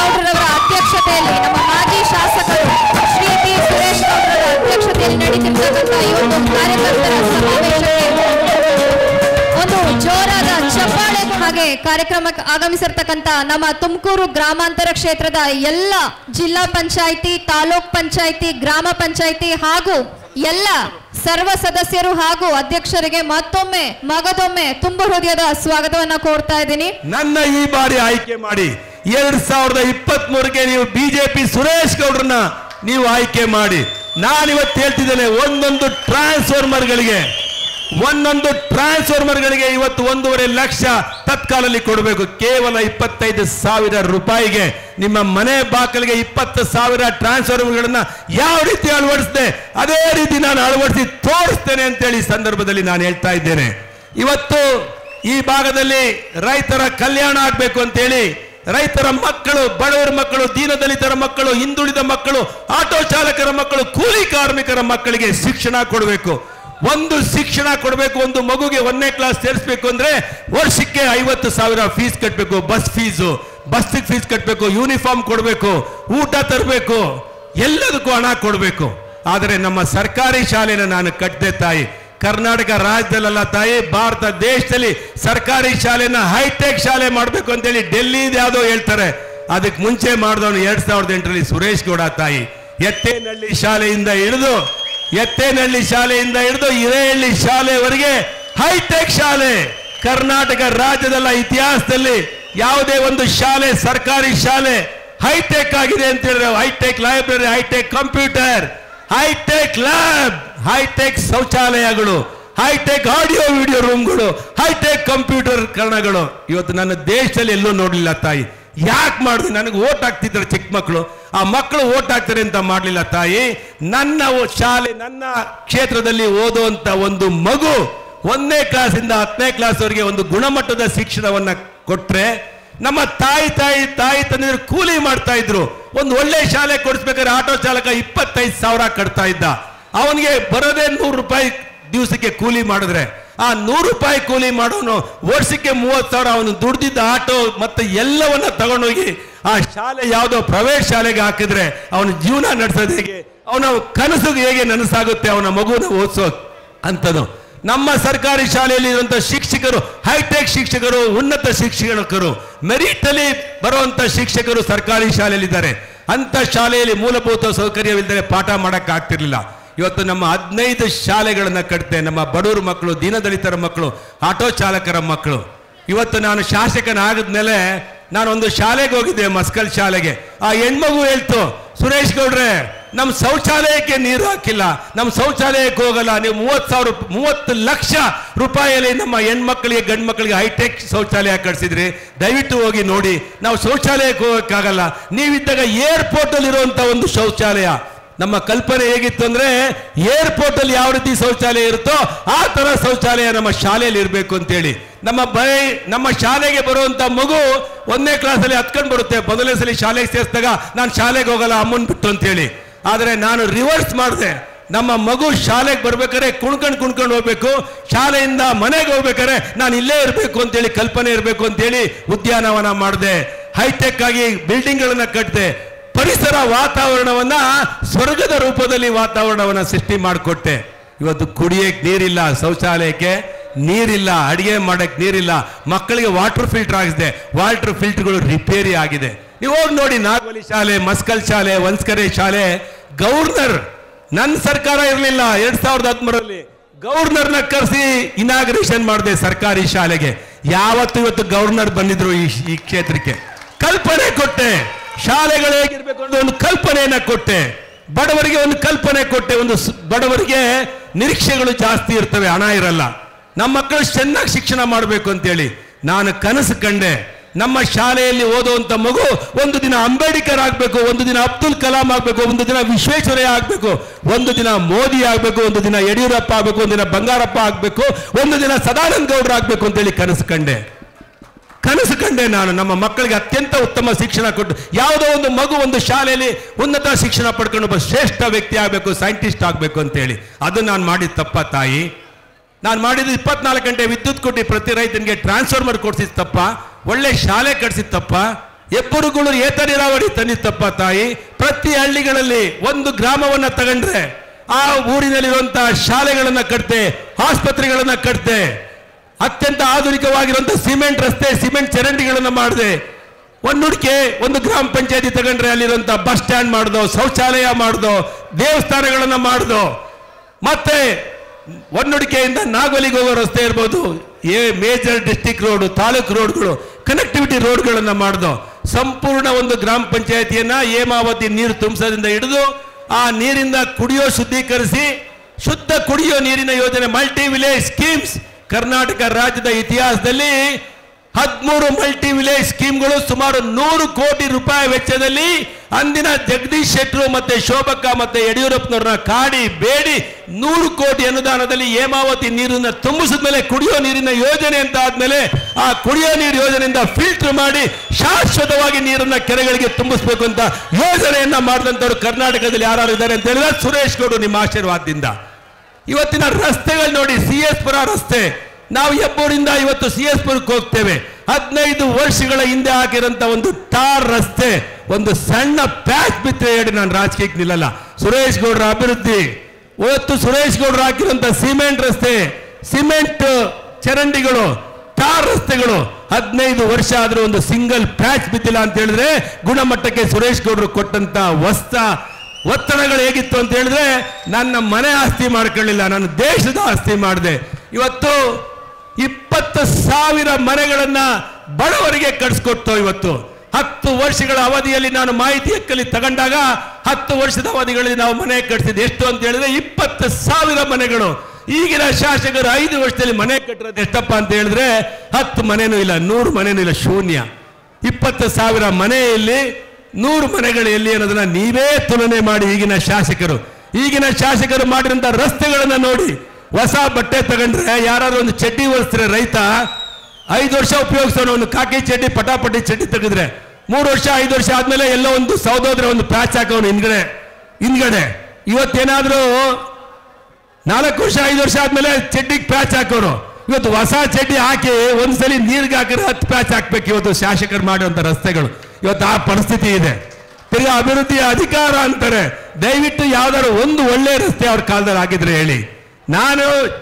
ಗೌಡ್ರವರ ಅಧ್ಯಕ್ಷತೆಯಲ್ಲಿ ನಮ್ಮ ಮಾಜಿ ಶಾಸಕರು ಶ್ರೀ ಟಿ ಸುರೇಶ್ ಗೌಡ್ರವರ ಅಧ್ಯಕ್ಷತೆಯಲ್ಲಿ ನಡೆದಿರ್ತಕ್ಕಂಥ ಈ ಒಂದು ಕಾರ್ಯಕರ್ತರ ಸಮಾವೇಶಕ್ಕೆ ಒಂದು ಜೋರಾದ ಚಪ್ಪಾಳೆ ಹಾಗೆ ಕಾರ್ಯಕ್ರಮಕ್ಕೆ ಆಗಮಿಸಿರ್ತಕ್ಕಂಥ ನಮ್ಮ ತುಮಕೂರು ಗ್ರಾಮಾಂತರ ಕ್ಷೇತ್ರದ ಎಲ್ಲ ಜಿಲ್ಲಾ ಪಂಚಾಯಿತಿ, ತಾಲೂಕ್ ಪಂಚಾಯಿತಿ, ಗ್ರಾಮ ಪಂಚಾಯಿತಿ ಹಾಗೂ ಎಲ್ಲ ಸರ್ವ ಸದಸ್ಯರು ಹಾಗೂ ಅಧ್ಯಕ್ಷರಿಗೆ ಮತ್ತೊಮ್ಮೆ ಮಗದೊಮ್ಮೆ ತುಂಬ ಹೃದಯದ ಸ್ವಾಗತವನ್ನ ಕೋರ್ತಾ ಇದ್ದೀನಿ. ನನ್ನ ಈ ಬಾರಿ ಆಯ್ಕೆ ಮಾಡಿ 2023ಗೆ ನೀವು ಬಿಜೆಪಿ ಸುರೇಶ್ ಗೌಡ್ರನ್ನ ನೀವು ಆಯ್ಕೆ ಮಾಡಿ. ನಾನಿವತ್ತು ಹೇಳ್ತಿದ್ದೇನೆ, ಒಂದೊಂದು ಟ್ರಾನ್ಸ್ಫಾರ್ಮರ್ಗಳಿಗೆ ಇವತ್ತು 1.5 ಲಕ್ಷ ತತ್ಕಾಲಲ್ಲಿ ಕೊಡಬೇಕು. ಕೇವಲ 25,000 ರೂಪಾಯಿಗೆ ನಿಮ್ಮ ಮನೆ ಬಾಕಲಿಗೆ 20,000 ಟ್ರಾನ್ಸ್ಫಾರ್ಮರ್ಗಳನ್ನ ಯಾವ ರೀತಿ ಅಳವಡಿಸಿದೆ ಅದೇ ರೀತಿ ನಾನು ಅಳವಡಿಸಿ ತೋರಿಸ್ತೇನೆ ಅಂತೇಳಿ ಸಂದರ್ಭದಲ್ಲಿ ನಾನು ಹೇಳ್ತಾ ಇದ್ದೇನೆ. ಇವತ್ತು ಈ ಭಾಗದಲ್ಲಿ ರೈತರ ಕಲ್ಯಾಣ ಆಗಬೇಕು ಅಂತೇಳಿ ರೈತರ ಮಕ್ಕಳು, ಬಡವರ ಮಕ್ಕಳು, ದೀನದಲಿತರ ಮಕ್ಕಳು, ಹಿಂದುಳಿದ ಮಕ್ಕಳು, ಆಟೋ ಚಾಲಕರ ಮಕ್ಕಳು, ಕೂಲಿ ಕಾರ್ಮಿಕರ ಮಕ್ಕಳಿಗೆ ಶಿಕ್ಷಣ ಕೊಡಬೇಕು. ಒಂದು ಶಿಕ್ಷಣ ಕೊಡಬೇಕು. ಒಂದು ಮಗುಗೆ 1ನೇ ಕ್ಲಾಸ್ ಸೇರಿಸಬೇಕು ಅಂದ್ರೆ ವರ್ಷಕ್ಕೆ 50,000 ಫೀಸ್ ಕಟ್ಟಬೇಕು. ಬಸ್ ಫೀಸ್ ಕಟ್ಟಬೇಕು, ಯೂನಿಫಾರ್ಮ್ ಕೊಡಬೇಕು, ಊಟ ತರಬೇಕು, ಎಲ್ಲದಕ್ಕೂ ಹಣ ಕೊಡಬೇಕು. ಆದರೆ ನಮ್ಮ ಸರ್ಕಾರಿ ಶಾಲೆನ ನಾನು ಕಟ್ಟದೆ ತಾಯಿ. ಕರ್ನಾಟಕ ರಾಜ್ಯದಲ್ಲ ತಾಯಿ, ಭಾರತ ದೇಶದಲ್ಲಿ ಸರ್ಕಾರಿ ಶಾಲೆನ ಹೈಟೆಕ್ ಶಾಲೆ ಮಾಡಬೇಕು ಅಂತೇಳಿ ಡೆಲ್ಲಿ ಯಾವುದೋ ಹೇಳ್ತಾರೆ. ಅದಕ್ಕೆ ಮುಂಚೆ ಮಾಡಿದವನು 2008ರಲ್ಲಿ ಸುರೇಶ್ ಗೌಡ ತಾಯಿ. ಎತ್ತೇನಹಳ್ಳಿ ಶಾಲೆಯಿಂದ ಹಿಡಿದು ಹಿರೇಹಳ್ಳಿ ಶಾಲೆವರೆಗೆ ಹೈಟೆಕ್ ಶಾಲೆ. ಕರ್ನಾಟಕ ರಾಜ್ಯದಲ್ಲ ಇತಿಹಾಸದಲ್ಲಿ ಯಾವುದೇ ಒಂದು ಶಾಲೆ, ಸರ್ಕಾರಿ ಶಾಲೆ ಹೈಟೆಕ್ ಆಗಿದೆ ಅಂತ ಹೇಳಿದ್ರೆ hi-tech library, hi-tech computer, hi-tech lab, hi-tech ಶೌಚಾಲಯಗಳು, ಹೈಟೆಕ್ ಆಡಿಯೋ ವಿಡಿಯೋ ರೂಮ್ಗಳು, ಹೈಟೆಕ್ ಕಂಪ್ಯೂಟರ್ ಕರಣಗಳು ಇವತ್ತು ನನ್ನ ದೇಶದಲ್ಲಿ ಎಲ್ಲೂ ನೋಡಲಿಲ್ಲ ತಾಯಿ. ಯಾಕೆ ಮಾಡಿದ್ರು? ನನಗೆ ಓಟ್ ಹಾಕ್ತಿದ್ರು ಚಿಕ್ಕ ಮಕ್ಕಳು, ಆ ಮಕ್ಕಳು ಓಟ್ ಹಾಕ್ತಾರೆ ಅಂತ ಮಾಡಲಿಲ್ಲ ತಾಯಿ. ನನ್ನ ಶಾಲೆ, ನನ್ನ ಕ್ಷೇತ್ರದಲ್ಲಿ ಓದುವಂತ ಒಂದು ಮಗು 1ನೇ ಕ್ಲಾಸಿಂದ 10ನೇ ಕ್ಲಾಸ್ವರೆಗೆ ಒಂದು ಗುಣಮಟ್ಟದ ಶಿಕ್ಷಣವನ್ನ ಕೊಟ್ರೆ ನಮ್ಮ ತಾಯಿ ತಂದಿದ್ರು ಕೂಲಿ ಮಾಡ್ತಾ ಇದ್ರು. ಒಂದು ಒಳ್ಳೆ ಶಾಲೆ ಕೊಡಿಸ್ಬೇಕಾದ್ರೆ ಆಟೋ ಚಾಲಕ 25,000 ಕಟ್ತಾ ಇದ್ದ. ಅವನಿಗೆ ಬರೋದೇ 100 ರೂಪಾಯಿ ದಿವಸಕ್ಕೆ ಕೂಲಿ ಮಾಡಿದ್ರೆ ಆ 100 ರೂಪಾಯಿ ಕೂಲಿ ಮಾಡೋನು ವರ್ಷಕ್ಕೆ 30,000 ಅವನು ದುಡ್ದಿದ್ದ ಆಟೋ ಮತ್ತೆ ಎಲ್ಲವನ್ನ ತಗೊಂಡೋಗಿ ಆ ಶಾಲೆ ಯಾವುದೋ ಪ್ರೈವೇಟ್ ಶಾಲೆಗೆ ಹಾಕಿದ್ರೆ ಅವನ ಜೀವನ ನಡೆಸೋದು ಹೇಗೆ, ಅವನ ಕನಸಿಗೆ ಹೇಗೆ ನನಸಾಗುತ್ತೆ ಅವನ ಮಗುನ ಓದಿಸೋ ಅಂತದ್ದು. ನಮ್ಮ ಸರ್ಕಾರಿ ಶಾಲೆಯಲ್ಲಿ ಇರುವಂತ ಶಿಕ್ಷಕರು ಹೈಟೆಕ್ ಶಿಕ್ಷಕರು, ಉನ್ನತ ಶಿಕ್ಷಕರು, ಮೆರಿಟ್ ಅಲ್ಲಿ ಬರುವಂತ ಶಿಕ್ಷಕರು ಸರ್ಕಾರಿ ಶಾಲೆಯಲ್ಲಿದ್ದಾರೆ. ಅಂತ ಶಾಲೆಯಲ್ಲಿ ಮೂಲಭೂತ ಸೌಕರ್ಯವಿಲ್ಲದೆ ಪಾಠ ಮಾಡಕ್ ಆಗ್ತಿರ್ಲಿಲ್ಲ. ಇವತ್ತು ನಮ್ಮ 15 ಶಾಲೆಗಳನ್ನ ಕಟ್ತೆ. ನಮ್ಮ ಬಡವರ ಮಕ್ಕಳು, ದೀನದಲಿತರ ಮಕ್ಕಳು, ಆಟೋ ಚಾಲಕರ ಮಕ್ಕಳು. ಇವತ್ತು ನಾನು ಶಾಸಕನಾಗಿದ್ಮೇಲೆ ನಾನೊಂದು ಶಾಲೆಗೆ ಹೋಗಿದ್ದೆ, ಮಸ್ಕಲ್ ಶಾಲೆಗೆ. ಆ ಹೆಣ್ಮಗು ಹೇಳ್ತು, ಸುರೇಶ್ ಗೌಡ್ರೆ ನಮ್ಮ ಶೌಚಾಲಯಕ್ಕೆ ನೀರು ಹಾಕಿಲ್ಲ, ನಮ್ಮ ಶೌಚಾಲಯಕ್ಕೆ ಹೋಗಲ್ಲ, ನೀವು 30 ಲಕ್ಷ ರೂಪಾಯಿಯಲ್ಲಿ ನಮ್ಮ ಹೆಣ್ಮಕ್ಳಿಗೆ ಗಂಡು ಮಕ್ಕಳಿಗೆ ಹೈಟೆಕ್ ಶೌಚಾಲಯ ಕಟ್ಸಿದ್ರಿ, ದಯವಿಟ್ಟು ಹೋಗಿ ನೋಡಿ, ನಾವು ಶೌಚಾಲಯಕ್ಕೆ ಹೋಗಕ್ಕಾಗಲ್ಲ. ನೀವಿದ್ದಾಗ ಏರ್ಪೋರ್ಟ್ ಅಲ್ಲಿ ಇರುವಂತ ಒಂದು ಶೌಚಾಲಯ. ನಮ್ಮ ಕಲ್ಪನೆ ಹೇಗಿತ್ತು ಅಂದ್ರೆ ಏರ್ಪೋರ್ಟ್ ಅಲ್ಲಿ ಯಾವ ರೀತಿ ಶೌಚಾಲಯ ಇರುತ್ತೋ ಆ ತರ ಶೌಚಾಲಯ ನಮ್ಮ ಶಾಲೆಯಲ್ಲಿ ಇರಬೇಕು ಅಂತೇಳಿ. ನಮ್ಮ ಶಾಲೆಗೆ ಬರುವಂತ ಮಗು 1ನೇ ಕ್ಲಾಸಲ್ಲಿ ಹತ್ಕೊಂಡು ಬರುತ್ತೆ. ಮೊದಲನೇ ಸಲ ಶಾಲೆಗೆ ಸೇರಿಸಿದಾಗ ನಾನು ಶಾಲೆಗೆ ಹೋಗಲ್ಲ ಅಮ್ಮನ್ ಬಿಟ್ಟು ಅಂತೇಳಿ. ಆದರೆ ನಾನು ರಿವರ್ಸ್ ಮಾಡಿದೆ. ನಮ್ಮ ಮಗು ಶಾಲೆಗೆ ಬರ್ಬೇಕಾದ್ರೆ ಕುಣ್ಕೊಂಡು ಹೋಗ್ಬೇಕು, ಶಾಲೆಯಿಂದ ಮನೆಗೆ ಹೋಗ್ಬೇಕಾದ್ರೆ ನಾನು ಇಲ್ಲೇ ಇರಬೇಕು ಅಂತೇಳಿ ಕಲ್ಪನೆ ಇರಬೇಕು ಅಂತೇಳಿ ಉದ್ಯಾನವನ ಮಾಡಿದೆ. ಹೈಟೆಕ್ ಆಗಿ ಬಿಲ್ಡಿಂಗ್ ಗಳನ್ನ ಕಟ್ಟಿದೆ. ಪರಿಸರ ವಾತಾವರಣವನ್ನ ಸ್ವರ್ಗದ ರೂಪದಲ್ಲಿ ವಾತಾವರಣವನ್ನ ಸೃಷ್ಟಿ ಮಾಡಿಕೊಟ್ಟೆ. ಇವತ್ತು ಕುಡಿಯಕ್ಕೆ ನೀರಿಲ್ಲ, ಶೌಚಾಲಯಕ್ಕೆ ನೀರಿಲ್ಲ, ಅಡಿಗೆ ಮಾಡಕ್ ನೀರಿಲ್ಲ, ಮಕ್ಕಳಿಗೆ ವಾಟರ್ ಫಿಲ್ಟರ್ ಆಗಿದೆ, ವಾಟರ್ ಫಿಲ್ಟರ್ಗಳು ರಿಪೇರಿ ಆಗಿದೆ. ನೀವು ಹೋಗಿ ನೋಡಿ, ನಾಗವಲಿ ಶಾಲೆ, ಮಸ್ಕಲ್ ಶಾಲೆ, ವಂಸ್ಕರೆ ಶಾಲೆ. ಗವರ್ನರ್, ನನ್ನ ಸರ್ಕಾರ ಇರಲಿಲ್ಲ 2013ರಲ್ಲಿ ಗವರ್ನರ್ನ ಕರೆಸಿ ಇನಾಗ್ರೇಷನ್ ಮಾಡಿದೆ ಸರ್ಕಾರಿ ಶಾಲೆಗೆ. ಇವತ್ತು ಗವರ್ನರ್ ಬಂದಿದ್ರು ಈ ಕ್ಷೇತ್ರಕ್ಕೆ. ಕಲ್ಪನೆ ಕೊಟ್ಟೆ, ಶಾಲೆಗಳು ಹೇಗಿರ್ಬೇಕು ಅಂತ ಒಂದು ಕಲ್ಪನೆಯನ್ನ ಕೊಟ್ಟೆ. ಬಡವರಿಗೆ ಒಂದು ಕಲ್ಪನೆ ಕೊಟ್ಟೆ. ಬಡವರಿಗೆ ನಿರೀಕ್ಷೆಗಳು ಜಾಸ್ತಿ ಇರ್ತವೆ, ಹಣ ಇರಲ್ಲ. ನಮ್ಮ ಮಕ್ಕಳು ಚೆನ್ನಾಗಿ ಶಿಕ್ಷಣ ಮಾಡಬೇಕು ಅಂತೇಳಿ ನಾನು ಕನಸು ಕಂಡೆ. ನಮ್ಮ ಶಾಲೆಯಲ್ಲಿ ಓದುವಂತ ಮಗು ಒಂದು ದಿನ ಅಂಬೇಡ್ಕರ್ ಆಗ್ಬೇಕು, ಒಂದು ದಿನ ಅಬ್ದುಲ್ ಕಲಾಂ ಆಗ್ಬೇಕು, ಒಂದು ದಿನ ವಿಶ್ವೇಶ್ವರಯ್ಯ ಆಗ್ಬೇಕು, ಒಂದು ದಿನ ಮೋದಿ ಆಗ್ಬೇಕು, ಒಂದು ದಿನ ಯಡಿಯೂರಪ್ಪ ಆಗ್ಬೇಕು, ಒಂದು ದಿನ ಬಂಗಾರಪ್ಪ ಆಗ್ಬೇಕು, ಒಂದು ದಿನ ಸದಾನಂದ ಗೌಡ್ರ ಆಗ್ಬೇಕು ಅಂತೇಳಿ ಕನಸು ಕಂಡೆ ನಾನು. ನಮ್ಮ ಮಕ್ಕಳಿಗೆ ಅತ್ಯಂತ ಉತ್ತಮ ಶಿಕ್ಷಣ ಕೊಟ್ಟು ಯಾವುದೋ ಒಂದು ಮಗು ಒಂದು ಶಾಲೆಯಲ್ಲಿ ಉನ್ನತ ಶಿಕ್ಷಣ ಪಡ್ಕೊಂಡು ಒಬ್ಬ ಶ್ರೇಷ್ಠ ವ್ಯಕ್ತಿ ಆಗಬೇಕು, ಸೈಂಟಿಸ್ಟ್ ಆಗಬೇಕು ಅಂತೇಳಿ. ಅದು ನಾನು ಮಾಡಿದ ತಪ್ಪ ತಾಯಿ. ನಾನು ಮಾಡಿದ್ದು 24 ಗಂಟೆ ವಿದ್ಯುತ್ ಕೊಟ್ಟು ಪ್ರತಿ ರೈತನಿಗೆ ಟ್ರಾನ್ಸ್ಫಾರ್ಮರ್ ಕೊಡಿಸಿದ ತಪ್ಪ, ಒಳ್ಳೆ ಶಾಲೆ ಕಟ್ಸಿದ ತಪ್ಪ. ಹೆಬ್ಬುರುಗೂಳೂರು ಏತ ನೀರಾವರಿ ತಂದಿತ್ತಪ್ಪ ತಾಯಿ. ಪ್ರತಿ ಹಳ್ಳಿಗಳಲ್ಲಿ ಒಂದು ಗ್ರಾಮವನ್ನ ತಗೊಂಡ್ರೆ ಆ ಊರಿನಲ್ಲಿರುವಂತಹ ಶಾಲೆಗಳನ್ನ ಕಟ್ತೆ, ಆಸ್ಪತ್ರೆಗಳನ್ನ ಕಟ್ತೆ, ಅತ್ಯಂತ ಆಧುನಿಕವಾಗಿರುವಂತಹ ಸಿಮೆಂಟ್ ರಸ್ತೆ, ಸಿಮೆಂಟ್ ಚರಂಡಿಗಳನ್ನ ಮಾಡಿದೆ. ಒಂದುಡಿಕೆ ಒಂದು ಗ್ರಾಮ ಪಂಚಾಯತಿ ತಗೊಂಡ್ರೆ ಅಲ್ಲಿರುವಂತಹ ಬಸ್ ಸ್ಟ್ಯಾಂಡ್ ಮಾಡ್ದೋ, ಶೌಚಾಲಯ ಮಾಡ್ದೋ, ದೇವಸ್ಥಾನಗಳನ್ನ ಮಾಡ್ದೋ, ಮತ್ತೆ ಒಂದುಡಿಕೆಯಿಂದ ನಾಗೋಲಿಗೆ ಹೋಗೋ ರಸ್ತೆ ಇರ್ಬೋದು, ಮೇಜರ್ ಡಿಸ್ಟಿಕ್ ರೋಡ್, ತಾಲೂಕು ರೋಡ್ಗಳು, ಕನೆಕ್ಟಿವಿಟಿ ರೋಡ್ಗಳನ್ನ ಮಾಡ್ದೋ. ಸಂಪೂರ್ಣ ಒಂದು ಗ್ರಾಮ ಪಂಚಾಯತಿಯನ್ನ ಹೇಮಾವತಿ ನೀರು ತುಂಬಿಸೋದ್ರಿಂದ ಹಿಡಿದು ಆ ನೀರಿಂದ ಕುಡಿಯೋ ಶುದ್ಧೀಕರಿಸಿ ಶುದ್ಧ ಕುಡಿಯೋ ನೀರಿನ ಯೋಜನೆ, ಮಲ್ಟಿ ವಿಲೇಜ್ ಸ್ಕೀಮ್ಸ್. ಕರ್ನಾಟಕ ರಾಜ್ಯದ ಇತಿಹಾಸದಲ್ಲಿ 13 ಮಲ್ಟಿ ವಿಲೇಜ್ ಸ್ಕೀಮ್ಗಳು ಸುಮಾರು 100 ಕೋಟಿ ರೂಪಾಯಿ ವೆಚ್ಚದಲ್ಲಿ ಅಂದಿನ ಜಗದೀಶ್ ಶೆಟ್ಟರು ಮತ್ತೆ ಶೋಭಕ್ಕ ಮತ್ತೆ ಯಡಿಯೂರಪ್ಪನವ್ರನ್ನ ಕಾಡಿ ಬೇಡಿ 100 ಕೋಟಿ ಅನುದಾನದಲ್ಲಿ ಹೇಮಾವತಿ ನೀರನ್ನ ತುಂಬಿಸಿದ ಮೇಲೆ ಕುಡಿಯೋ ನೀರಿನ ಯೋಜನೆ ಅಂತ ಆದ್ಮೇಲೆ ಆ ಕುಡಿಯೋ ನೀರು ಯೋಜನೆಯಿಂದ ಫಿಲ್ಟರ್ ಮಾಡಿ ಶಾಶ್ವತವಾಗಿ ನೀರನ್ನ ಕೆರೆಗಳಿಗೆ ತುಂಬಿಸ್ಬೇಕು ಅಂತ ಯೋಜನೆಯನ್ನ ಮಾಡಿದಂತವ್ರು ಕರ್ನಾಟಕದಲ್ಲಿ ಯಾರು ಇದ್ದಾರೆ ಅಂತ ಹೇಳಿದ್ರೆ ಸುರೇಶ್ ಗೌಡ್ರು ನಿಮ್ಮ ಆಶೀರ್ವಾದದಿಂದ. ಇವತ್ತಿನ ರಸ್ತೆಗಳು ನೋಡಿ, CS ಪುರ ರಸ್ತೆ, ನಾವು ಹೆಬ್ಬೂರಿಂದ ಇವತ್ತು CS ಪುರಕ್ಕೆ ಹೋಗ್ತೇವೆ. 15 ವರ್ಷಗಳ ಹಿಂದೆ ಹಾಕಿರಂತ ಒಂದು ಟಾರ್ ರಸ್ತೆ, ಒಂದು ಸಣ್ಣ ಪ್ಯಾಚ್ ಬಿತ್ತರೆ ಹೇಳಿ ನಾನು ರಾಜಕೀಯಕ್ಕೆ ನಿಲ್ಲಲ್ಲ. ಸುರೇಶ್ ಗೌಡ್ರ ಅಭಿವೃದ್ಧಿ, ಇವತ್ತು ಸುರೇಶ್ ಗೌಡ್ರು ಹಾಕಿರಂತ ಸಿಮೆಂಟ್ ರಸ್ತೆ, ಸಿಮೆಂಟ್ ಚರಂಡಿಗಳು, ಟಾರ್ ರಸ್ತೆಗಳು 15 ವರ್ಷ ಆದ್ರೂ ಒಂದು ಸಿಂಗಲ್ ಪ್ಯಾಚ್ ಬಿದ್ದಿಲ್ಲ ಅಂತ ಹೇಳಿದ್ರೆ ಗುಣಮಟ್ಟಕ್ಕೆ ಸುರೇಶ್ ಗೌಡ್ರು ಕೊಟ್ಟಂತ ಒತ್ತಡಗಳು ಹೇಗಿತ್ತು ಅಂತ ಹೇಳಿದ್ರೆ, ನನ್ನ ಮನೆ ಆಸ್ತಿ ಮಾಡ್ಕೊಳ್ಳಿಲ್ಲ, ನಾನು ದೇಶದ ಆಸ್ತಿ ಮಾಡಿದೆ. ಇವತ್ತು 20,000 ಮನೆಗಳನ್ನ ಬಡವರಿಗೆ ಕಟ್ಸ್ಕೊಟ್ಟು ಇವತ್ತು 10 ವರ್ಷಗಳ ಅವಧಿಯಲ್ಲಿ ನಾನು ಮಾಹಿತಿ ಹಕ್ಕಲ್ಲಿ ತಗೊಂಡಾಗ 10 ವರ್ಷದ ಅವಧಿಗಳಲ್ಲಿ ನಾವು ಮನೆ ಕಟ್ಸಿದ್ದು ಎಷ್ಟು ಅಂತ ಹೇಳಿದ್ರೆ 20,000 ಮನೆಗಳು. ಈಗಿನ ಶಾಸಕರು 5 ವರ್ಷದಲ್ಲಿ ಮನೆ ಕಟ್ಟಿರೋದು ಎಷ್ಟಪ್ಪ ಅಂತ ಹೇಳಿದ್ರೆ 10 ಮನೆನೂ ಇಲ್ಲ, 100 ಮನೆನೂ ಇಲ್ಲ, ಶೂನ್ಯ. 20,000 ಮನೆಯಲ್ಲಿ 100 ಮನೆಗಳು ಎಲ್ಲಿ ಅನ್ನೋದನ್ನ ನೀವೇ ತುಲನೆ ಮಾಡಿ. ಈಗಿನ ಶಾಸಕರು ಮಾಡಿರಂತ ರಸ್ತೆಗಳನ್ನ ನೋಡಿ. ಹೊಸ ಬಟ್ಟೆ ತಗೊಂಡ್ರೆ ಯಾರಾದ್ರೂ ಒಂದು ಚಡ್ಡಿ ಹೊಲಿಸ್ತಾರೆ ರೈತ, 5 ವರ್ಷ ಉಪಯೋಗಿಸೋಣ, ಒಂದು ಕಾಕಿ ಚಡ್ಡಿ ಪಟಾಪಟಿ ಚಡ್ಡಿ ತೆಗೆದ್ರೆ 3 ವರ್ಷ 5 ವರ್ಷ ಆದ್ಮೇಲೆ ಎಲ್ಲೋ ಒಂದು ಸೌದೋದ್ರೆ ಒಂದು ಪ್ಯಾಚ್ ಹಾಕೋನು ಹಿಂದ್ಗಡೆ. ಇವತ್ತೇನಾದ್ರೂ 4 ವರ್ಷ 5 ವರ್ಷ ಆದ್ಮೇಲೆ ಚಡ್ಡಿಗೆ ಪ್ಯಾಚ್ ಹಾಕೋರು. ಇವತ್ತು ಹೊಸ ಚಡ್ಡಿ ಹಾಕಿ ಒಂದ್ಸಲಿ ನೀರ್ಗೆ ಹಾಕಿದ್ರೆ 10 ಪ್ಯಾಚ್ ಹಾಕ್ಬೇಕು. ಇವತ್ತು ಶಾಸಕರು ಮಾಡುವಂತ ರಸ್ತೆಗಳು ಇವತ್ತು ಆ ಪರಿಸ್ಥಿತಿ ಇದೆ. ತಿರ್ಗಾ ಅಭಿವೃದ್ಧಿಯ ಅಧಿಕಾರ ಅಂತಾರೆ. ದಯವಿಟ್ಟು ಯಾವ್ದಾದ್ರು ಒಂದು ಒಳ್ಳೆ ರಸ್ತೆ ಅವ್ರ ಕಾಲದಲ್ಲಿ ಆಗಿದ್ರೆ ಹೇಳಿ. ನಾನು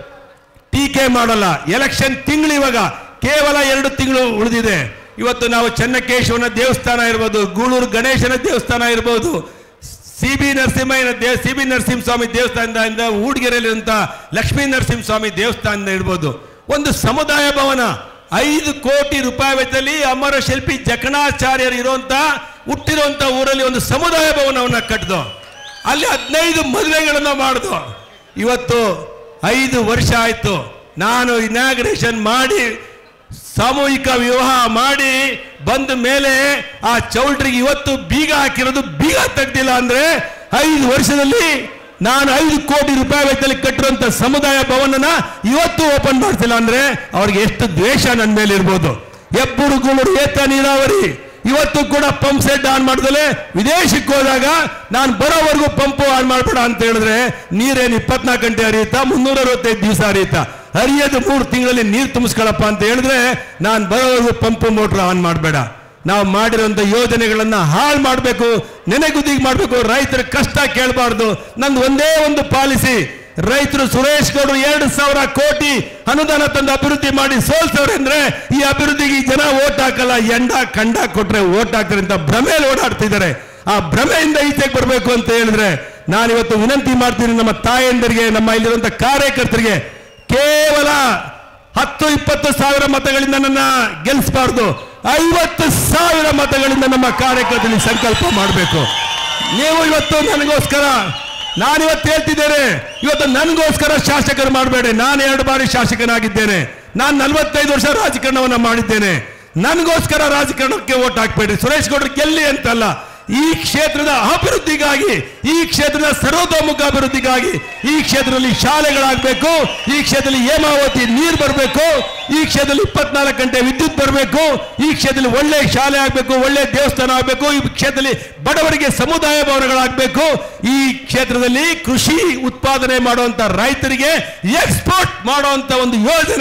ಟೀಕೆ ಮಾಡಲ್ಲ. ಎಲೆಕ್ಷನ್ ತಿಂಗಳು ಇವಾಗ ಕೇವಲ 2 ತಿಂಗಳು ಉಳಿದಿದೆ. ಇವತ್ತು ನಾವು ಚೆನ್ನಕೇಶವನ ದೇವಸ್ಥಾನ ಇರ್ಬೋದು, ಗೂಳೂರು ಗಣೇಶನ ದೇವಸ್ಥಾನ ಇರ್ಬೋದು, CB ನರಸಿಂಹಸ್ವಾಮಿ ದೇವಸ್ಥಾನದಿಂದ ಊಡ್ಗೆರೆಯಲ್ಲಿರುವಂತ ಲಕ್ಷ್ಮೀ ನರಸಿಂಹಸ್ವಾಮಿ ದೇವಸ್ಥಾನದಿಂದ ಇರ್ಬೋದು, ಒಂದು ಸಮುದಾಯ ಭವನ 5 ಕೋಟಿ ರೂಪಾಯಿ ವೆಚ್ಚದಲ್ಲಿ ಅಮರ ಶಿಲ್ಪಿ ಜಕಣಾಚಾರ್ಯರು ಇರುವಂತ ಹುಟ್ಟಿರುವಂತ ಊರಲ್ಲಿ ಒಂದು ಸಮುದಾಯ ಭವನವನ್ನ ಕಟ್ಟಿದೋ, ಅಲ್ಲಿ 15 ಮದುವೆಗಳನ್ನ ಮಾಡಿದೋ. ಇವತ್ತು 5 ವರ್ಷ ಆಯ್ತು. ನಾನು ಇನಾಗ್ರೇಷನ್ ಮಾಡಿ ಸಾಮೂಹಿಕ ವಿವಾಹ ಮಾಡಿ ಬಂದ ಮೇಲೆ ಆ ಚೌಲ್ಟ್ರಿಗೆ ಇವತ್ತು ಬೀಗ ಹಾಕಿರೋದು, ಬೀಗ ತೆಗ್ದಿಲ್ಲ ಅಂದ್ರೆ 5 ವರ್ಷದಲ್ಲಿ ನಾನು 5 ಕೋಟಿ ರೂಪಾಯಿ ವೆಚ್ಚದಲ್ಲಿ ಕಟ್ಟಿರುವಂತ ಸಮುದಾಯ ಭವನನ ಇವತ್ತು ಓಪನ್ ಮಾಡ್ತಿಲ್ಲ ಅಂದ್ರೆ ಅವ್ರಿಗೆ ಎಷ್ಟು ದ್ವೇಷ ನನ್ನ ಮೇಲೆ ಇರ್ಬೋದು. ಹೆಬ್ಬುರುಗೂಳೂರು ಏತ ನೀರಾವರಿ ಇವತ್ತು ಕೂಡ ಪಂಪ್ ಸೆಟ್ ಆನ್ ಮಾಡಿದಲೆ ವಿದೇಶಕ್ಕೆ ಹೋದಾಗ ನಾನು ಬರೋವರೆಗೂ ಪಂಪು ಆನ್ ಮಾಡ್ಬೇಡ ಅಂತ ಹೇಳಿದ್ರೆ ನೀರೇನು 24 ಗಂಟೆ ಹರಿಯುತ್ತಾ, 365 ದಿವಸ ಹರಿಯುತ್ತಾ? ಹರಿಯೋದು 3 ತಿಂಗಳಲ್ಲಿ ನೀರು ತುಂಬಿಸ್ಕೊಳ್ಳಪ್ಪ ಅಂತ ಹೇಳಿದ್ರೆ ನಾನು ಬರೋವರೆಗೂ ಪಂಪು ಮೋಟ್ರ್ ಆನ್ ಮಾಡಬೇಡ. ನಾವು ಮಾಡಿರುವಂತ ಯೋಜನೆಗಳನ್ನ ಹಾಳು ಮಾಡಬೇಕು, ನೆನೆಗುದಿಗೆ ಮಾಡಬೇಕು, ರೈತರ ಕಷ್ಟ ಕೇಳಬಾರ್ದು. ನಂದು ಒಂದೇ ಒಂದು ಪಾಲಿಸಿ, ರೈತರು ಸುರೇಶ್ ಗೌಡ್ರು 2,000 ಕೋಟಿ ಅನುದಾನ ತಂದು ಅಭಿವೃದ್ಧಿ ಮಾಡಿ ಸೋಲ್ಸವ್ರೆ ಅಂದ್ರೆ ಈ ಅಭಿವೃದ್ಧಿಗೆ ಜನ ಓಟ್ ಹಾಕಲ್ಲ, ಕಂಡ ಕೊಟ್ರೆ ಓಟ್ ಹಾಕ್ತಾರೆ ಅಂತ ಭ್ರಮೆಯಲ್ಲಿ ಓಡಾಡ್ತಿದ್ದಾರೆ. ಆ ಭ್ರಮೆಯಿಂದ ಈಚೆಗೆ ಬರಬೇಕು ಅಂತ ಹೇಳಿದ್ರೆ ನಾನಿವತ್ತು ವಿನಂತಿ ಮಾಡ್ತೀನಿ ನಮ್ಮ ತಾಯಂದರಿಗೆ, ನಮ್ಮ ಇಲ್ಲಿರುವಂತ ಕಾರ್ಯಕರ್ತರಿಗೆ, ಕೇವಲ 10-20 ಸಾವಿರ ಮತಗಳಿಂದ ನನ್ನ ಗೆಲ್ಲಿಸಬಾರ್ದು, 50,000 ಮತಗಳಿಂದ ನಮ್ಮ ಕಾರ್ಯಕರ್ತರಿಗೆ ಸಂಕಲ್ಪ ಮಾಡಬೇಕು. ನೀವು ಇವತ್ತು ನನಗೋಸ್ಕರ, ನಾನಿವತ್ತು ಹೇಳ್ತಿದ್ದೇನೆ, ಇವತ್ತು ನನಗೋಸ್ಕರ ಶಾಸಕರು ಮಾಡಬೇಡಿ. ನಾನು 2 ಬಾರಿ ಶಾಸಕನಾಗಿದ್ದೇನೆ, ನಾನು 45 ವರ್ಷ ರಾಜಕಾರಣವನ್ನ ಮಾಡಿದ್ದೇನೆ. ನನಗೋಸ್ಕರ ರಾಜಕಾರಣಕ್ಕೆ ಓಟ್ ಹಾಕ್ಬೇಡಿ. ಸುರೇಶ್ ಗೌಡ್ರು ಗೆಲ್ಲಿ ಅಂತಲ್ಲ, ಈ ಕ್ಷೇತ್ರದ ಅಭಿವೃದ್ಧಿಗಾಗಿ, ಈ ಕ್ಷೇತ್ರದ ಸರ್ವತೋಮುಖ ಅಭಿವೃದ್ಧಿಗಾಗಿ, ಈ ಕ್ಷೇತ್ರದಲ್ಲಿ ಶಾಲೆಗಳಾಗಬೇಕು, ಈ ಕ್ಷೇತ್ರದಲ್ಲಿ ಹೇಮಾವತಿ ನೀರು ಬರಬೇಕು, ಈ ಕ್ಷೇತ್ರದಲ್ಲಿ 24 ಗಂಟೆ ವಿದ್ಯುತ್ ಬರಬೇಕು, ಈ ಕ್ಷೇತ್ರದಲ್ಲಿ ಒಳ್ಳೆ ಶಾಲೆ ಆಗಬೇಕು, ಒಳ್ಳೆ ದೇವಸ್ಥಾನ ಆಗಬೇಕು, ಈ ಕ್ಷೇತ್ರದಲ್ಲಿ ಬಡವರಿಗೆ ಸಮುದಾಯ ಭವನಗಳಾಗಬೇಕು, ಈ ಕ್ಷೇತ್ರದಲ್ಲಿ ಕೃಷಿ ಉತ್ಪಾದನೆ ಮಾಡುವಂತ ರೈತರಿಗೆ ಎಕ್ಸ್ಪೋರ್ಟ್ ಮಾಡುವಂತ ಒಂದು ಯೋಜನೆ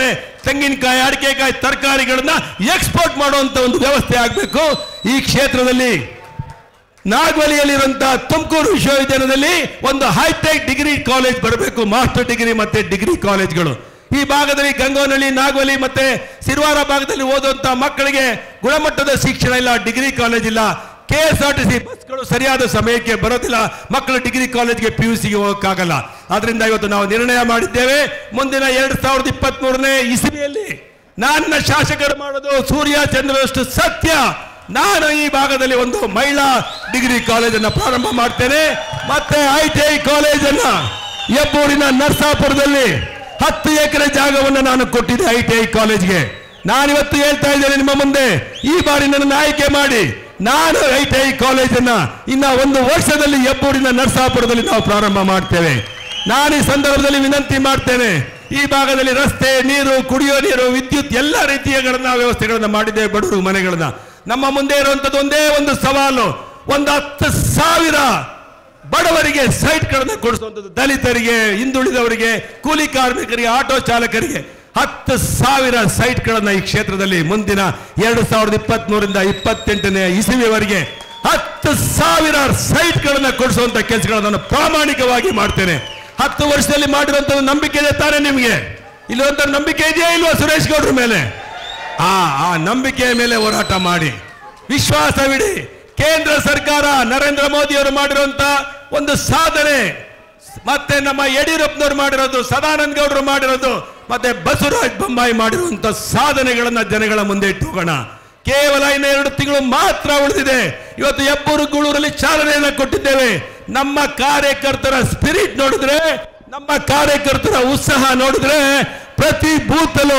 ತೆಂಗಿನಕಾಯಿ, ಅಡಿಕೆಕಾಯಿ, ತರಕಾರಿಗಳನ್ನ ಎಕ್ಸ್ಪೋರ್ಟ್ ಮಾಡುವಂತ ಒಂದು ವ್ಯವಸ್ಥೆ ಆಗಬೇಕು. ಈ ಕ್ಷೇತ್ರದಲ್ಲಿ ನಾಗವಲಿಯಲ್ಲಿರುವಂತಹ ತುಮಕೂರು ವಿಶ್ವವಿದ್ಯಾಲಯದಲ್ಲಿ ಒಂದು ಹೈಟೆಕ್ ಡಿಗ್ರಿ ಕಾಲೇಜ್ ಬರಬೇಕು, ಮಾಸ್ಟರ್ ಡಿಗ್ರಿ ಮತ್ತೆ ಡಿಗ್ರಿ ಕಾಲೇಜ್ಗಳು. ಈ ಭಾಗದಲ್ಲಿ ಗಂಗೋನಹಳ್ಳಿ, ನಾಗವಲಿ ಮತ್ತೆ ಸಿರ್ವಾರ ಭಾಗದಲ್ಲಿ ಓದುವಂತಹ ಮಕ್ಕಳಿಗೆ ಗುಣಮಟ್ಟದ ಶಿಕ್ಷಣ ಇಲ್ಲ, ಡಿಗ್ರಿ ಕಾಲೇಜ್ ಇಲ್ಲ. KSRTC ಬಸ್ಗಳು ಸರಿಯಾದ ಸಮಯಕ್ಕೆ ಬರೋದಿಲ್ಲ, ಮಕ್ಕಳು ಡಿಗ್ರಿ ಕಾಲೇಜ್ಗೆ PUCಗೆ ಹೋಗಕ್ಕಾಗಲ್ಲ. ಆದ್ರಿಂದ ಇವತ್ತು ನಾವು ನಿರ್ಣಯ ಮಾಡಿದ್ದೇವೆ, ಮುಂದಿನ 2023ನೇ ಇಸವಿಯಲ್ಲಿ ನನ್ನ ಶಾಸಕರು ಮಾಡೋದು ಸೂರ್ಯ ಚಂದ್ರನಷ್ಟು ಸತ್ಯ. ನಾನು ಈ ಭಾಗದಲ್ಲಿ ಒಂದು ಮಹಿಳಾ ಡಿಗ್ರಿ ಕಾಲೇಜನ್ನು ಪ್ರಾರಂಭ ಮಾಡ್ತೇನೆ. ಮತ್ತೆ ITI ಕಾಲೇಜನ್ನು ಹೆಬ್ಬೂರಿನ ನರಸಾಪುರದಲ್ಲಿ 10 ಎಕರೆ ಜಾಗವನ್ನು ನಾನು ಕೊಟ್ಟಿದ್ದೆ ITI ಕಾಲೇಜ್ಗೆ. ನಾನಿವತ್ತು ಹೇಳ್ತಾ ಇದ್ದೇನೆ ನಿಮ್ಮ ಮುಂದೆ, ಈ ಬಾರಿ ನನ್ನನ್ನು ಆಯ್ಕೆ ಮಾಡಿ ನಾನು ITI ಕಾಲೇಜನ್ನ ಇನ್ನ 1 ವರ್ಷದಲ್ಲಿ ಹೆಬ್ಬೂರಿನ ನರಸಾಪುರದಲ್ಲಿ ನಾವು ಪ್ರಾರಂಭ ಮಾಡ್ತೇವೆ. ನಾನು ಈ ಸಂದರ್ಭದಲ್ಲಿ ವಿನಂತಿ ಮಾಡ್ತೇನೆ, ಈ ಭಾಗದಲ್ಲಿ ರಸ್ತೆ, ನೀರು, ಕುಡಿಯೋ ನೀರು, ವಿದ್ಯುತ್ ಎಲ್ಲ ರೀತಿಯ ವ್ಯವಸ್ಥೆಗಳನ್ನ ಮಾಡಿದ್ದೇವೆ ಬಡವರು ಮನೆಗಳನ್ನ. ನಮ್ಮ ಮುಂದೆ ಇರುವಂತದ್ದು ಒಂದೇ ಒಂದು ಸವಾಲು, ಒಂದು 10,000 ಬಡವರಿಗೆ ಸೈಟ್ಗಳನ್ನು ಕೊಡಿಸುವಂಥದ್ದು, ದಲಿತರಿಗೆ, ಹಿಂದುಳಿದವರಿಗೆ, ಕೂಲಿ ಕಾರ್ಮಿಕರಿಗೆ, ಆಟೋ ಚಾಲಕರಿಗೆ 10,000 ಸೈಟ್ಗಳನ್ನು ಈ ಕ್ಷೇತ್ರದಲ್ಲಿ ಮುಂದಿನ 2023ರಿಂದ 28ನೇ ಇಸವಿಯವರೆಗೆ 10,000 ಸೈಟ್ಗಳನ್ನು ಕೊಡಿಸುವಂತ ಕೆಲಸಗಳನ್ನು ನಾನು ಪ್ರಾಮಾಣಿಕವಾಗಿ ಮಾಡ್ತೇನೆ. 10 ವರ್ಷದಲ್ಲಿ ಮಾಡಿರುವಂತ ನಂಬಿಕೆ ಇದೆ ತಾನೇ ನಿಮಗೆ? ಇಲ್ಲೊಂಥ ನಂಬಿಕೆ ಇದೆಯಾ ಇಲ್ವಾ ಸುರೇಶ್ ಗೌಡ್ರ ಮೇಲೆ? ಆ ನಂಬಿಕೆಯ ಮೇಲೆ ಹೋರಾಟ ಮಾಡಿ, ವಿಶ್ವಾಸವಿಡಿ. ಕೇಂದ್ರ ಸರ್ಕಾರ ನರೇಂದ್ರ ಮೋದಿ ಅವರು ಮಾಡಿರುವಂತ ಒಂದು ಸಾಧನೆ, ಮತ್ತೆ ನಮ್ಮ ಯಡಿಯೂರಪ್ಪನವರು ಮಾಡಿರೋದು, ಸದಾನಂದ ಗೌಡರು ಮಾಡಿರೋದು, ಮತ್ತೆ ಬಸವರಾಜ ಬೊಮ್ಮಾಯಿ ಮಾಡಿರುವಂತ ಸಾಧನೆಗಳನ್ನ ಜನಗಳ ಮುಂದೆ ಇಟ್ಟು ಹೋಗೋಣ. ಕೇವಲ ಇನ್ನು 2 ತಿಂಗಳು ಮಾತ್ರ ಉಳಿದಿದೆ. ಇವತ್ತು ಹೆಬ್ಬೂರು ಗೂಳೂರಲ್ಲಿ ಚಾಲನೆಯನ್ನು ಕೊಟ್ಟಿದ್ದೇವೆ. ನಮ್ಮ ಕಾರ್ಯಕರ್ತರ ಸ್ಪಿರಿಟ್ ನೋಡಿದ್ರೆ, ನಮ್ಮ ಕಾರ್ಯಕರ್ತರ ಉತ್ಸಾಹ ನೋಡಿದ್ರೆ, ಪ್ರತಿ ಬೂತಲ್ಲೂ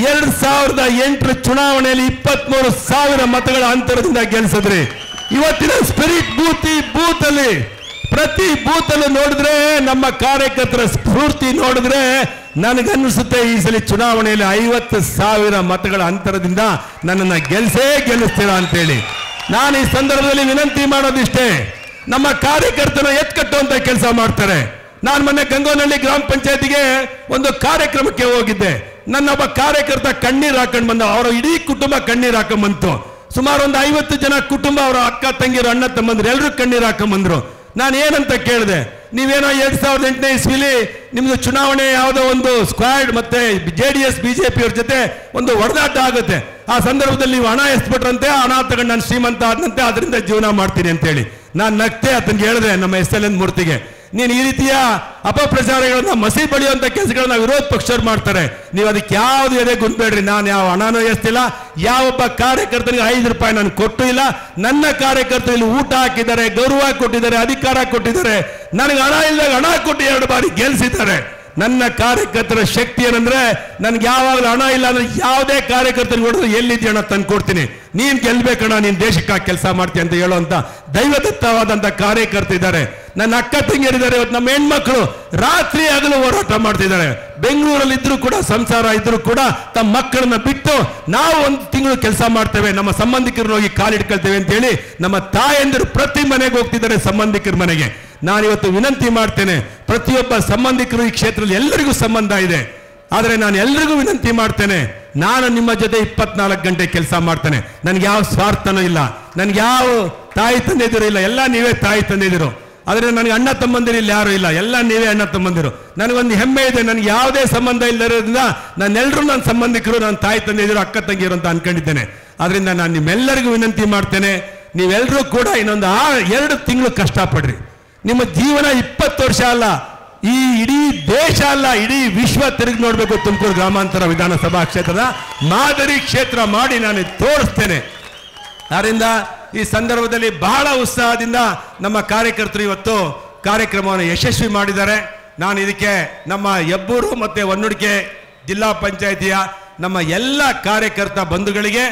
2008 ಚುನಾವಣೆಯಲ್ಲಿ 23,000 ಮತಗಳ ಅಂತರದಿಂದ ಗೆಲ್ಲಿಸಿದ್ರಿ. ಇವತ್ತಿನ ಸ್ಪಿರಿಟ್ ಬೂತಲ್ಲಿ ಪ್ರತಿ ಬೂತಲ್ಲೂ ನೋಡಿದ್ರೆ, ನಮ್ಮ ಕಾರ್ಯಕರ್ತರ ಸ್ಫೂರ್ತಿ ನೋಡಿದ್ರೆ ನನಗನ್ನಿಸುತ್ತೆ ಈ ಸಲ ಚುನಾವಣೆಯಲ್ಲಿ 50,000 ಮತಗಳ ಅಂತರದಿಂದ ನನ್ನನ್ನು ಗೆಲ್ಲಿಸ್ತೀರಾ ಅಂತೇಳಿ. ನಾನು ಈ ಸಂದರ್ಭದಲ್ಲಿ ವಿನಂತಿ ಮಾಡೋದಿಷ್ಟೇ, ನಮ್ಮ ಕಾರ್ಯಕರ್ತನ ಎತ್ಕಟ್ಟುವಂತ ಕೆಲಸ ಮಾಡ್ತಾರೆ. ನಾನು ಮೊನ್ನೆ ಗಂಗೋನಹಳ್ಳಿ ಗ್ರಾಮ ಪಂಚಾಯತಿಗೆ ಒಂದು ಕಾರ್ಯಕ್ರಮಕ್ಕೆ ಹೋಗಿದ್ದೆ. ನನ್ನೊಬ್ಬ ಕಾರ್ಯಕರ್ತ ಕಣ್ಣೀರು ಹಾಕೊಂಡು ಬಂದ, ಅವರ ಇಡೀ ಕುಟುಂಬ ಕಣ್ಣೀರು ಹಾಕೊಂಡ್ ಬಂತು. ಸುಮಾರು ಒಂದು 50 ಜನ ಕುಟುಂಬ, ಅವರ ಅಕ್ಕ ತಂಗಿರು, ಅಣ್ಣ ತಮ್ಮಂದ್ರು ಎಲ್ಲರೂ ಕಣ್ಣೀರು ಹಾಕೊಂಡ್ ಬಂದ್ರು. ನಾನು ಏನಂತ ಕೇಳಿದೆ, ನೀವೇನೋ 2008ನೇ ಇಸ್ವಿಲಿ ನಿಮ್ದು ಚುನಾವಣೆ ಯಾವುದೋ ಒಂದು ಸ್ಕ್ವಾಡ್ ಮತ್ತೆ JDS BJP ಅವ್ರ ಜೊತೆ ಒಂದು ಹೊಡೆದಾಟ ಆಗುತ್ತೆ, ಆ ಸಂದರ್ಭದಲ್ಲಿ ನೀವು ಹಣ ಎಸ್ಬಿಟ್ರಂತೆ, ಹಣ ತಗೊಂಡು ನಾನು ಶ್ರೀಮಂತ ಆದಂತೆ, ಅದರಿಂದ ಜೀವನ ಮಾಡ್ತೀನಿ ಅಂತೇಳಿ. ನಾನು ನಗ್ತೆ ಆತನಿಗೆ ಹೇಳಿದೆ, ನಮ್ಮ SLN ಮೂರ್ತಿಗೆ, ನೀನು ಈ ರೀತಿಯ ಅಪಪ್ರಚಾರಗಳನ್ನ ಮಸಿ ಬಳಿಯುವಂತ ಕೆಲಸಗಳನ್ನ ವಿರೋಧ ಪಕ್ಷರು ಮಾಡ್ತಾರೆ, ನೀವು ಅದಕ್ಕೆ ಯಾವ್ದು ಎದೆ ಗುಂಬೇಡ್ರಿ. ನಾನು ಯಾವ ಹಣನೂ ಎಸ್ತಿಲ್ಲ, ಯಾವೊಬ್ಬ ಕಾರ್ಯಕರ್ತನಿಗೆ 5 ರೂಪಾಯಿ ನಾನು ಕೊಟ್ಟು ಇಲ್ಲ. ನನ್ನ ಕಾರ್ಯಕರ್ತರು ಇಲ್ಲಿ ಊಟ ಹಾಕಿದ್ದಾರೆ, ಗೌರವ ಕೊಟ್ಟಿದ್ದಾರೆ, ಅಧಿಕಾರ ಕೊಟ್ಟಿದ್ದಾರೆ. ನನಗೆ ಹಣ ಇಲ್ಲದಾಗ ಹಣ ಕೊಟ್ಟು 2 ಬಾರಿ ಗೆಲ್ಸಿದ್ದಾರೆ. ನನ್ನ ಕಾರ್ಯಕರ್ತರ ಶಕ್ತಿ ಏನಂದ್ರೆ, ನನ್ಗೆ ಯಾವಾಗಲೂ ಹಣ ಇಲ್ಲ ಅಂದ್ರೆ ಯಾವುದೇ ಕಾರ್ಯಕರ್ತರಿಗೆ ಹೊಡೆದು ಎಲ್ಲಿದ್ಯಣ ತಂದು ಕೊಡ್ತೀನಿ, ನೀನ್ ಗೆಲ್ಬೇಕಣ್ಣ, ನೀನ್ ದೇಶಕ್ಕಾಗಿ ಕೆಲಸ ಮಾಡ್ತೀಯ ಅಂತ ಹೇಳುವಂತ ದೈವದತ್ತವಾದಂತ ಕಾರ್ಯಕರ್ತ ಇದ್ದಾರೆ. ನನ್ನ ಅಕ್ಕ ತಂಗಿಯರಿದ್ದಾರೆ. ಇವತ್ತು ನಮ್ಮ ಹೆಣ್ಮಕ್ಳು ರಾತ್ರಿ ಹಗಲು ಹೋರಾಟ ಮಾಡ್ತಿದ್ದಾರೆ. ಬೆಂಗಳೂರಲ್ಲಿ ಇದ್ರು ಕೂಡ, ಸಂಸಾರ ಇದ್ರು ಕೂಡ ತಮ್ಮ ಮಕ್ಕಳನ್ನ ಬಿಟ್ಟು ನಾವು 1 ತಿಂಗಳು ಕೆಲಸ ಮಾಡ್ತೇವೆ, ನಮ್ಮ ಸಂಬಂಧಿಕರನ್ನ ಹೋಗಿ ಕಾಲಿಡ್ಕೊಳ್ತೇವೆ ಅಂತ ಹೇಳಿ ನಮ್ಮ ತಾಯಂದಿರು ಪ್ರತಿ ಮನೆಗೆ ಹೋಗ್ತಿದ್ದಾರೆ, ಸಂಬಂಧಿಕರ ಮನೆಗೆ. ನಾನಿವತ್ತು ವಿನಂತಿ ಮಾಡ್ತೇನೆ, ಪ್ರತಿಯೊಬ್ಬ ಸಂಬಂಧಿಕರು ಈ ಕ್ಷೇತ್ರದಲ್ಲಿ ಎಲ್ಲರಿಗೂ ಸಂಬಂಧ ಇದೆ. ಆದರೆ ನಾನು ಎಲ್ರಿಗೂ ವಿನಂತಿ ಮಾಡ್ತೇನೆ, ನಾನು ನಿಮ್ಮ ಜೊತೆ 24 ಗಂಟೆ ಕೆಲಸ ಮಾಡ್ತೇನೆ. ನನ್ಗೆ ಯಾವ ಸ್ವಾರ್ಥನೂ ಇಲ್ಲ, ನನ್ಗೆ ಯಾವ ತಾಯಿ ತಂದೆದಿರು ಇಲ್ಲ, ಎಲ್ಲ ನೀವೇ ತಾಯಿ ತಂದೆದಿರು. ಆದರೆ ನನಗೆ ಅಣ್ಣ ತಮ್ಮಂದಿರು ಇಲ್ಲಿ ಯಾರು ಇಲ್ಲ, ಎಲ್ಲ ನೀವೇ ಅಣ್ಣ ತಮ್ಮಂದಿರು. ನನಗೊಂದು ಹೆಮ್ಮೆ ಇದೆ, ನನಗೆ ಯಾವುದೇ ಸಂಬಂಧ ಇಲ್ಲದಿರೋದ್ರಿಂದ ನಾನೆಲ್ಲರೂ ನನ್ನ ಸಂಬಂಧಿಕರು, ನನ್ನ ತಾಯಿ ತಂದೆದಿರು, ಅಕ್ಕ ತಂಗಿರು ಅಂತ ಅನ್ಕೊಂಡಿದ್ದೇನೆ. ಆದ್ರಿಂದ ನಾನು ನಿಮ್ಮೆಲ್ಲರಿಗೂ ವಿನಂತಿ ಮಾಡ್ತೇನೆ, ನೀವೆಲ್ಲರೂ ಕೂಡ ಇನ್ನೊಂದು 2 ತಿಂಗಳು ಕಷ್ಟಪಡ್ರಿ. ನಿಮ್ಮ ಜೀವನ 20 ವರ್ಷ ಅಲ್ಲ, ಈ ಇಡೀ ದೇಶ ಅಲ್ಲ, ಇಡೀ ವಿಶ್ವ ತಿರುಗಿ ನೋಡ್ಬೇಕು. ತುಮಕೂರು ಗ್ರಾಮಾಂತರ ವಿಧಾನಸಭಾ ಕ್ಷೇತ್ರದ ಮಾದರಿ ಕ್ಷೇತ್ರ ಮಾಡಿ ನಾನು ತೋರಿಸ್ತೇನೆ. ಆದ್ದರಿಂದ ಈ ಸಂದರ್ಭದಲ್ಲಿ ಬಹಳ ಉತ್ಸಾಹದಿಂದ ನಮ್ಮ ಕಾರ್ಯಕರ್ತರು ಇವತ್ತು ಕಾರ್ಯಕ್ರಮವನ್ನು ಯಶಸ್ವಿ ಮಾಡಿದ್ದಾರೆ. ನಾನು ಇದಕ್ಕೆ ನಮ್ಮ ಹೆಬ್ಬೂರು ಮತ್ತೆ ಹೊನ್ನೂಡಿಕೆ ಜಿಲ್ಲಾ ಪಂಚಾಯಿತಿಯ ನಮ್ಮ ಎಲ್ಲ ಕಾರ್ಯಕರ್ತ ಬಂಧುಗಳಿಗೆ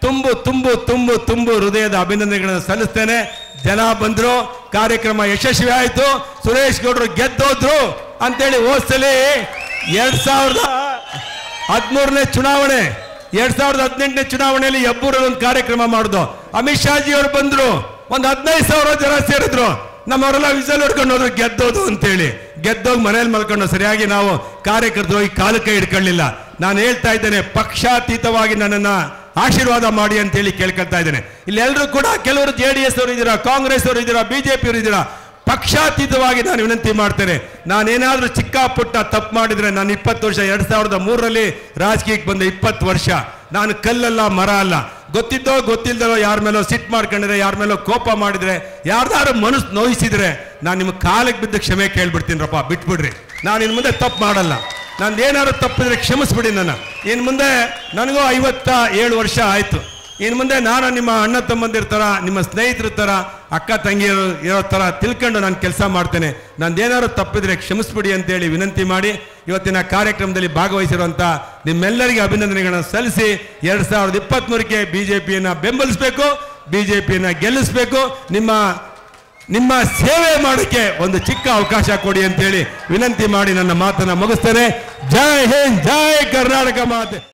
ತುಂಬು ಹೃದಯದ ಅಭಿನಂದನೆಗಳನ್ನು ಸಲ್ಲಿಸ್ತೇನೆ. ಜನ ಬಂದ್ರು, ಕಾರ್ಯಕ್ರಮ ಯಶಸ್ವಿ ಆಯಿತು, ಸುರೇಶ್ ಗೌಡರು ಗೆದ್ದೋದ್ರು ಅಂತೇಳಿ ಹೋದ್ಸಲಿ 2013ನೇ ಚುನಾವಣೆ, 2018ನೇ ಚುನಾವಣೆಯಲ್ಲಿ ಹೆಬ್ಬೂರಲ್ಲಿ ಒಂದು ಕಾರ್ಯಕ್ರಮ ಮಾಡಿದ್ರು. ಅಮಿತ್ ಶಾಜಿ ಅವರು ಬಂದ್ರು, ಒಂದು 15,000 ಜನ ಸೇರಿದ್ರು. ನಮ್ಮವರೆಲ್ಲ ವಿಸಲ್ ಹೊಡ್ಕೊಂಡು ಹೋದ್ರು ಗೆದ್ದೋದು ಅಂತೇಳಿ. ಗೆದ್ದೋಗಿ ಮನೇಲಿ ಮಲ್ಕೊಂಡು ಸರಿಯಾಗಿ ನಾವು ಕಾರ್ಯಕರ್ತರು ಹೋಗಿ ಕಾಲು ಕೈ ಹಿಡ್ಕೊಳ್ಳಿಲ್ಲ. ನಾನು ಹೇಳ್ತಾ ಇದ್ದೇನೆ, ಪಕ್ಷಾತೀತವಾಗಿ ನನ್ನನ್ನು ಆಶೀರ್ವಾದ ಮಾಡಿ ಅಂತೇಳಿ ಕೇಳ್ಕೊಳ್ತಾ ಇದ್ದೇನೆ. ಇಲ್ಲೆಲ್ಲರೂ ಕೂಡ ಕೆಲವರು JDS ಅವರು ಇದ್ದೀರಾ, ಕಾಂಗ್ರೆಸ್ ಅವರು ಇದ್ದೀರಾ, BJP ಅವರು ಇದ್ದೀರಾ. ಪಕ್ಷಾತೀತವಾಗಿ ನಾನು ವಿನಂತಿ ಮಾಡ್ತೇನೆ, ನಾನೇನಾದ್ರೂ ಚಿಕ್ಕ ಪುಟ್ಟ ತಪ್ಪು ಮಾಡಿದ್ರೆ, ನಾನು 20 ವರ್ಷ 2003ರಲ್ಲಿ ರಾಜಕೀಯಕ್ಕೆ ಬಂದೆ, 20 ವರ್ಷ. ನಾನು ಕಲ್ಲಲ್ಲ, ಮರ ಅಲ್ಲ. ಗೊತ್ತಿದ್ದೋ ಗೊತ್ತಿಲ್ದೋ ಯಾರ ಮೇಲೋ ಸಿಟ್ಟು ಮಾಡ್ಕೊಂಡಿದ್ರೆ, ಯಾರ ಮೇಲೋ ಕೋಪ ಮಾಡಿದ್ರೆ, ಯಾರ್ದಾರು ಮನಸ್ಸು ನೋಯಿಸಿದ್ರೆ ನಾನು ನಿಮ್ಗೆ ಕಾಲಿಗೆ ಬಿದ್ದು ಕ್ಷಮೆ ಕೇಳ್ಬಿಡ್ತೀನಿರಪ್ಪ, ಬಿಟ್ಬಿಡ್ರಿ. ನಾನು ಇನ್ನು ಮುಂದೆ ತಪ್ಪು ಮಾಡಲ್ಲ. ನಂದೇನಾದ್ರು ತಪ್ಪಿದ್ರೆ ಕ್ಷಮಿಸ್ಬಿಡಿ ನನ್ನ. ಇನ್ನು ಮುಂದೆ ನನಗೂ 57 ವರ್ಷ ಆಯಿತು. ಇನ್ನು ಮುಂದೆ ನಾನು ನಿಮ್ಮ ಅಣ್ಣ ತಮ್ಮಂದಿರ ಥರ, ನಿಮ್ಮ ಸ್ನೇಹಿತರ ಥರ, ಅಕ್ಕ ತಂಗಿಯರು ಇರೋ ಥರ ತಿಳ್ಕೊಂಡು ನಾನು ಕೆಲಸ ಮಾಡ್ತೇನೆ. ನಂದೇನಾದ್ರು ತಪ್ಪಿದ್ರೆ ಕ್ಷಮಿಸ್ಬಿಡಿ ಅಂತೇಳಿ ವಿನಂತಿ ಮಾಡಿ ಇವತ್ತಿನ ಕಾರ್ಯಕ್ರಮದಲ್ಲಿ ಭಾಗವಹಿಸಿರುವಂಥ ನಿಮ್ಮೆಲ್ಲರಿಗೆ ಅಭಿನಂದನೆಗಳನ್ನು ಸಲ್ಲಿಸಿ 2023ಕ್ಕೆ BJPಯನ್ನು ಬೆಂಬಲಿಸಬೇಕು, BJPಯನ್ನು ಗೆಲ್ಲಿಸಬೇಕು. ನಿಮ್ಮ ಸೇವೆ ಮಾಡೋಕ್ಕೆ ಒಂದು ಚಿಕ್ಕ ಅವಕಾಶ ಕೊಡಿ ಅಂತೇಳಿ ವಿನಂತಿ ಮಾಡಿ ನನ್ನ ಮಾತನ್ನು ಮುಗಿಸ್ತೇನೆ. ಜೈ ಹಿಂದ್, ಜೈ ಕರ್ನಾಟಕ ಮಾತೆ.